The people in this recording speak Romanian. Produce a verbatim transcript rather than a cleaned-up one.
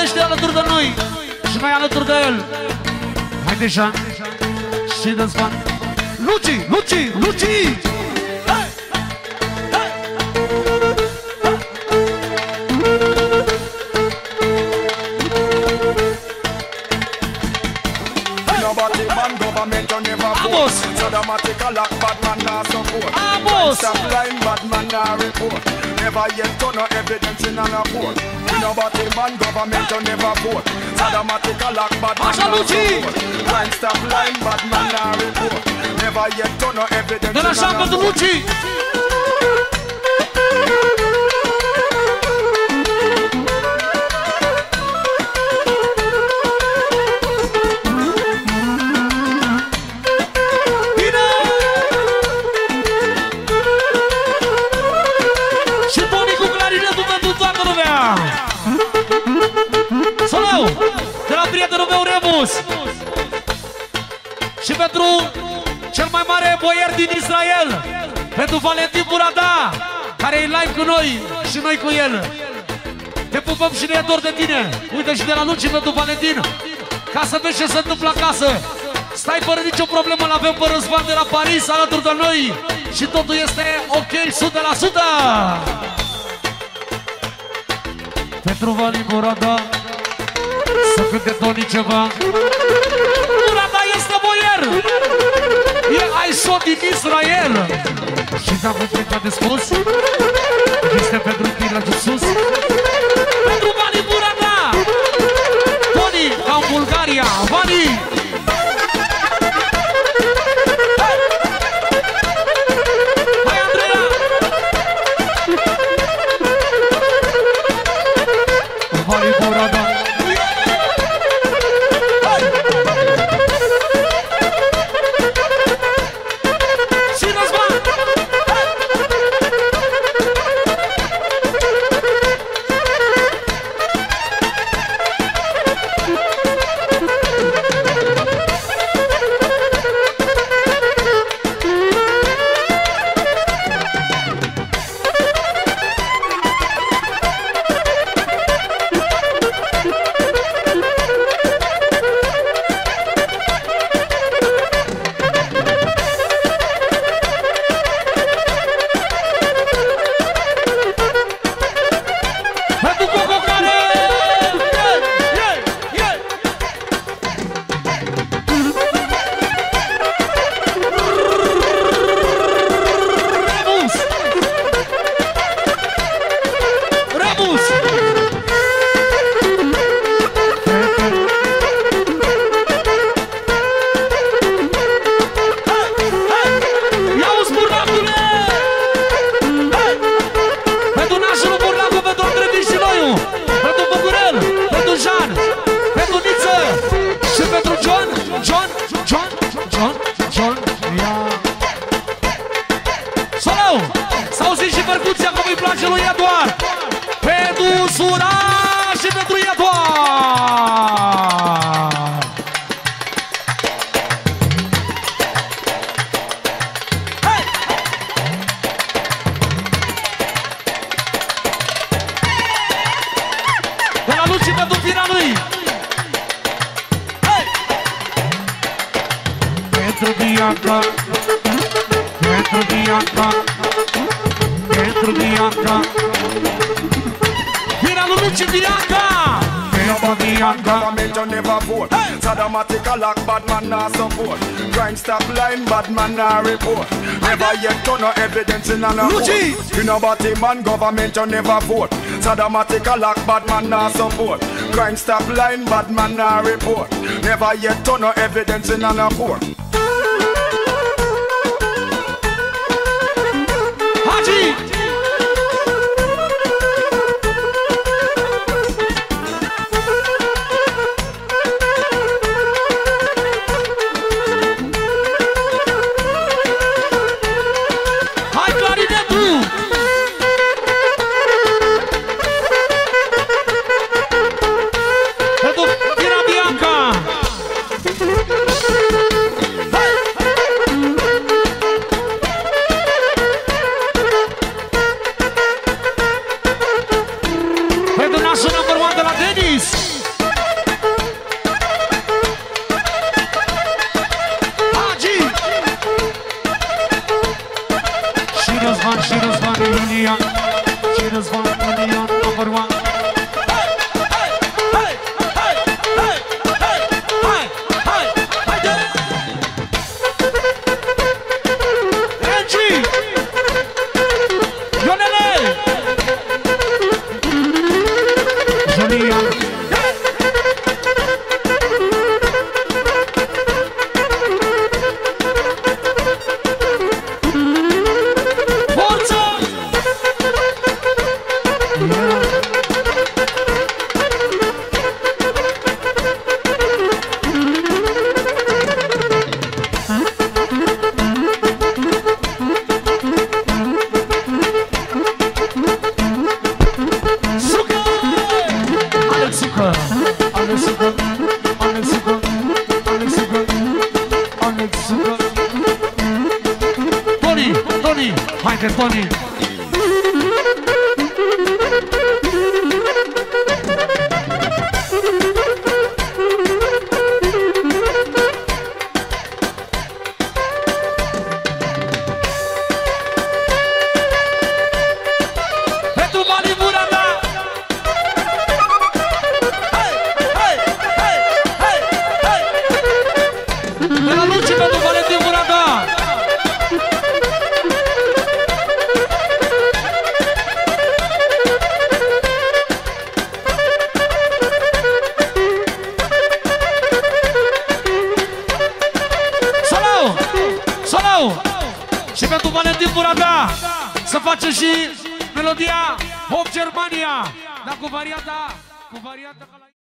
gândește alături de noi și mai alături de el. Hai deja și dă-ți bani. Luci, Luci, Luci! Vamos! Vamos! Never yet turn no evidence in a court. Nobody man government to never vote. Sadomatic a lock bad man no support. Crime stop line bad man no report. Never yet turn no evidence in a court. De la prietenul meu Remus și pentru cel mai mare boier din Israel, pentru Valentin Burada, care e live cu noi și noi cu el. Te pupăm și ne e dor de tine. Uite și de la Luci pentru Valentin, ca să vezi ce se întâmplă acasă. Stai fără nicio problemă, l-avem pe Răzvan de la Paris alături de noi și totul este ok o sută la sută. Pentru Valentin Burada să cânte Toni ceva. Burada este boier, e Aishot din Israel. Și dacă ceva de spus, este pentru tine de sus. Pentru Vani Burada, Toni ca în Bulgaria, Vani. Hai Andreea. Vani Burada. Nobody man government you never vote. Sadomatic a lock bad man nah support. Crime stop line bad man nah report. Never yet turn no evidence in a court. Haji! Alexică, Alexică, Alexică, Alexică, Alexică. Tony, Tony, haide Tony. Și pentru Valentin Burada să face și melodia Hop Germania, dar cu varianta, cu varianta